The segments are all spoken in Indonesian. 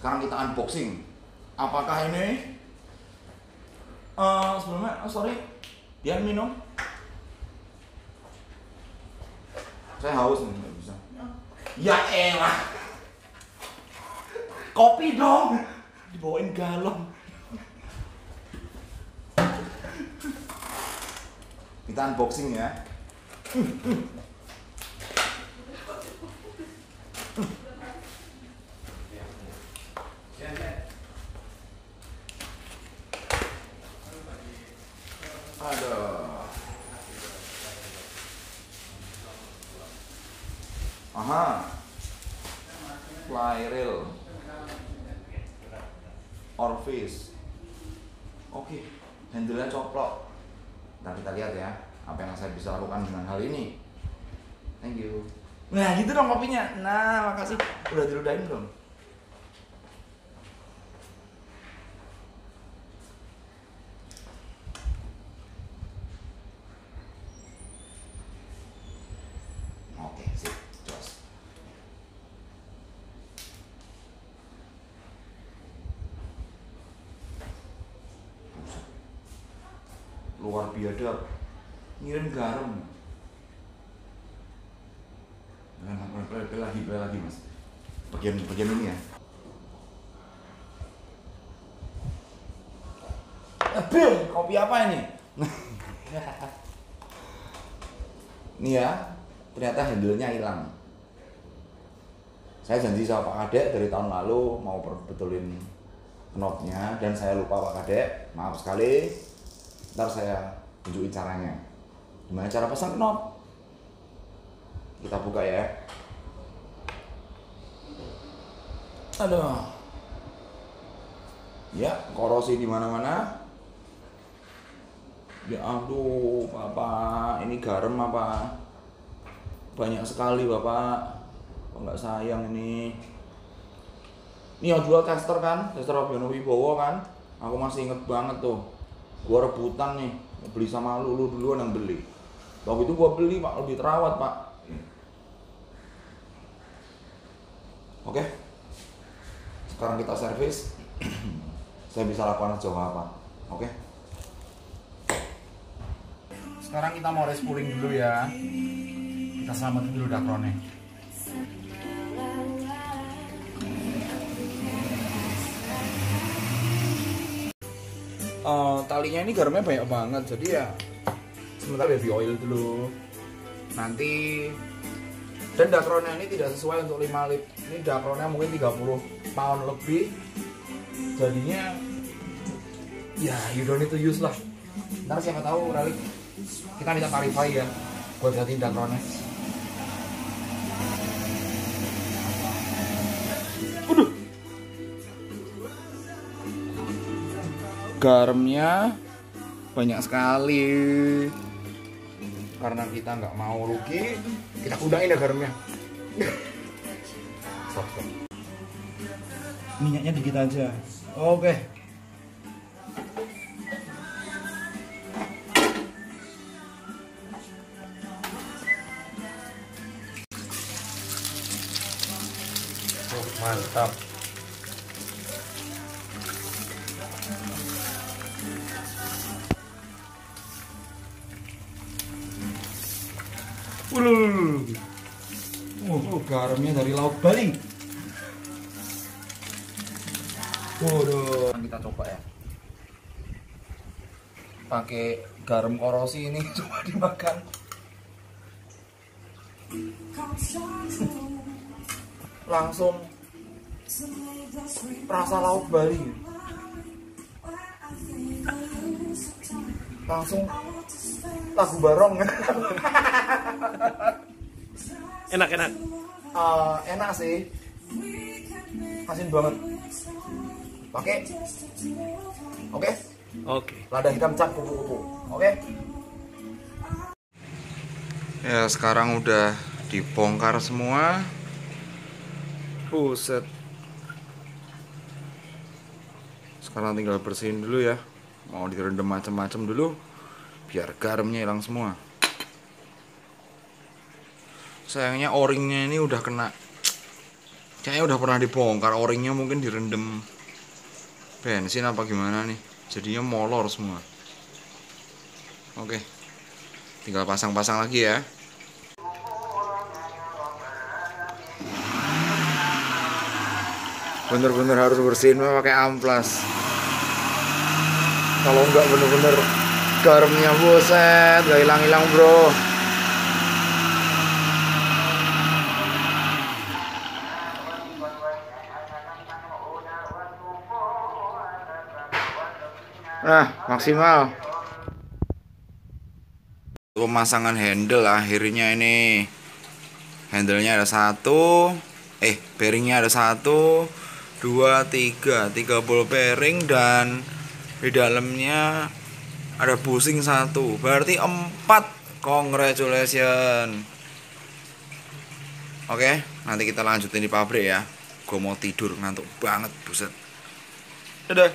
Sekarang kita unboxing. Apakah ini sebelumnya, sorry, dia minum. Saya haus nih, nggak bisa. Ya elah, kopi dong, dibawain galon. Kita unboxing ya. Aduh. Aha. Flyreel. Orvis. Oke, handle-nya coplok. Nah, kita lihat ya, apa yang saya bisa lakukan dengan hal ini. Thank you. Nah, gitu dong kopinya. Nah, makasih. Udah diludahin belum? Oke, sip. Jos. Buset. Luar biadab. Ngirim garam. Play lagi mas. Bagian ini ya. Bill, kopi apa ini? Ini ya, ternyata handle-nya hilang. Saya janji sama Pak Kadek dari tahun lalu mau betulin knobnya dan saya lupa Pak Kadek. Maaf sekali. Ntar saya tunjukin caranya. Gimana cara pasang knob? Kita buka ya. Aduh. Ya, korosi di mana-mana. Ya aduh, Bapak, ini garam apa? Banyak sekali, Bapak. Kok nggak sayang ini? Ini yang jual tester kan? Tester Abiono Wibowo kan? Aku masih inget banget tuh. Gua rebutan nih, beli sama Lulu duluan yang beli. Waktu itu gua beli, Pak, lebih terawat, Pak. Oke. Sekarang kita servis. Saya bisa lakukan sejauh apa? Oke. Sekarang kita mau respooling dulu ya. Kita selamatin dulu dakronnya. Talinya ini garamnya banyak banget, jadi ya sebentar baby oil dulu. Nanti dan dakronnya ini tidak sesuai untuk 5 lit. Ini dakronnya mungkin 30 pound lebih. Jadinya ya you don't need to use lah. Ntar siapa tahu Ralik kita minta tarifai ya buat gantiin dakronnya. Garamnya banyak sekali. Karena kita nggak mau rugi, kita kudangin ya garamnya. Stop. Minyaknya dikit aja. Oke. Oh, mantap. Garamnya dari Laut Bali. Waduh, kita coba ya. Pakai garam korosi ini coba dimakan. Langsung rasa Laut Bali. Langsung lagu barong. Enak. Enak sih, asin banget. Oke. Lada hitam cap kupu-kupu. Oke. Ya sekarang udah dibongkar semua. Buset. Sekarang tinggal bersihin dulu ya. Mau direndam macam-macam dulu biar garamnya hilang semua. Sayangnya o-ringnya ini udah kena Kayaknya udah pernah dibongkar, o-ringnya mungkin direndam bensin apa gimana nih. Jadinya molor semua. Oke. Tinggal pasang-pasang lagi ya. Bener-bener harus bersihin pakai amplas. Kalau enggak bener-bener garamnya buset, gak hilang-hilang bro. Nah, maksimal. Pemasangan handle akhirnya ini. Handlenya ada satu, bearingnya ada 1, 2, 3 ball bearing, dan di dalamnya ada bushing 1, berarti 4. Congratulations. Oke, nanti kita lanjutin di pabrik ya. Gue mau tidur, ngantuk banget, buset. Dadah.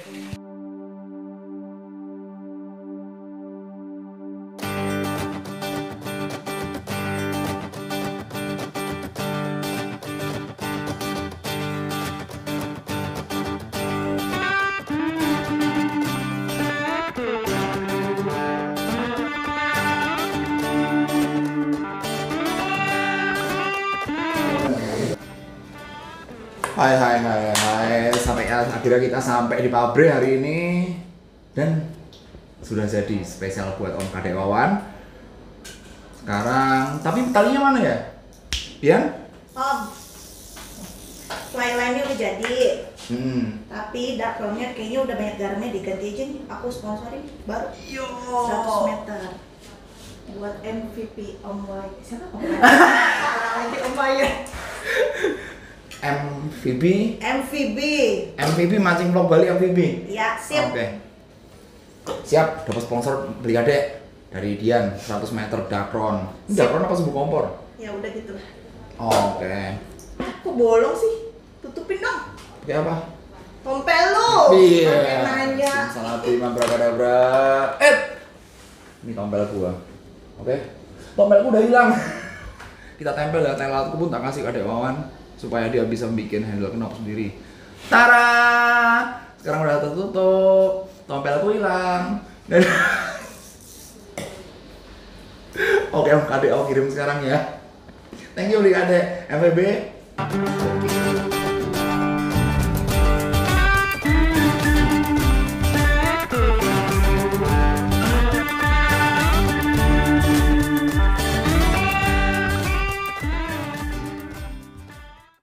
Hai. Sampai akhirnya kita sampai di pabrik hari ini. Dan sudah jadi spesial buat Om Kadek Wawan. Sekarang, tapi talinya mana ya? Pian? Om, line-nya udah jadi. Tapi dakronnya kayaknya udah banyak garamnya, diganti aja nih. Aku sponsorin baru 100 meter buat MVP Om Wai. Siapa Om Wai? Nanti Om Wai ya. MVB mancing vlog Bali MVB. Iya, sip. Oke. Siap, dapat sponsor beli adek dari Dian 100 meter dakron. Ini dakron apa sebuah kompor? Ya udah gitu. Oke. Kok bolong sih? Tutupin dong. Pakai apa? Tompel lu. Iya. Pakai nanya. Salati mabrakadabra. Ini tompel gua. Oke. Tompelku udah hilang. Kita tempel ya, telatku pun tak kasih ke Adek Wawan supaya dia bisa bikin handle knob sendiri. Tara! Sekarang udah tertutup. Tompelku hilang. Dan Oke, Om Kadek, aku kirim sekarang ya. Thank you, Adek. MVB.